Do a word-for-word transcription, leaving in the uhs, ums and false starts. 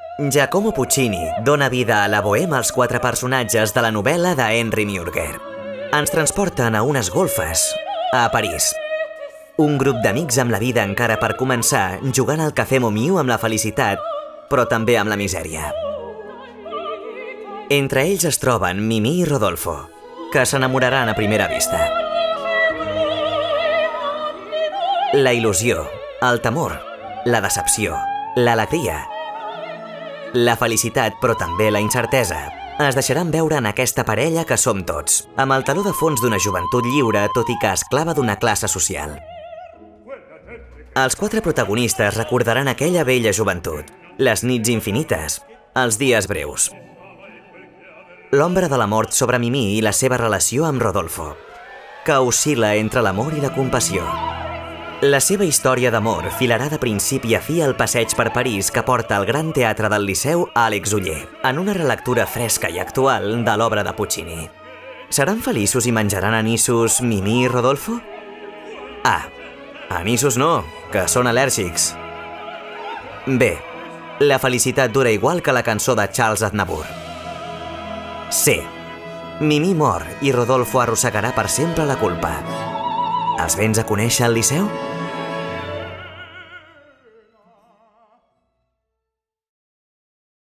Giacomo Puccini dona vida a la bohème als quatre personatges de la novel·la de Henry Murger. Ens transporten a unes golfes, a París. Un grup d'amics amb la vida encara per començar, jugant al Café Momiu amb la felicitat, però també amb la misèria. Entre ells es troben Mimí i Rodolfo, que s'enamoraran a primera vista. La il·lusió, el temor, la decepció, l'alegria, la felicitat, però també la incertesa, es deixaran veure en aquesta parella que som tots, amb el taló de fons d'una joventut lliure, tot i que esclava d'una classe social. Els quatre protagonistes recordaran aquella vella joventut, les nits infinites, els dies breus. L'ombra de la mort sobre Mimí i la seva relació amb Rodolfo, que oscil·la entre l'amor i la compassió. La seva història d'amor filarà de principi a fi el passeig per París que porta al Gran Teatre del Liceu a Àlex Oller, en una relectura fresca i actual de l'obra de Puccini. Seran feliços i menjaran anissos Mimí i Rodolfo? Ah, anissos no, que són al·lèrgics. Bé, la felicitat dura igual que la cançó de Charles Aznavour. C. Mimí mor i Rodolfo arrossegarà per sempre la culpa. Els vens a conèixer al Liceu?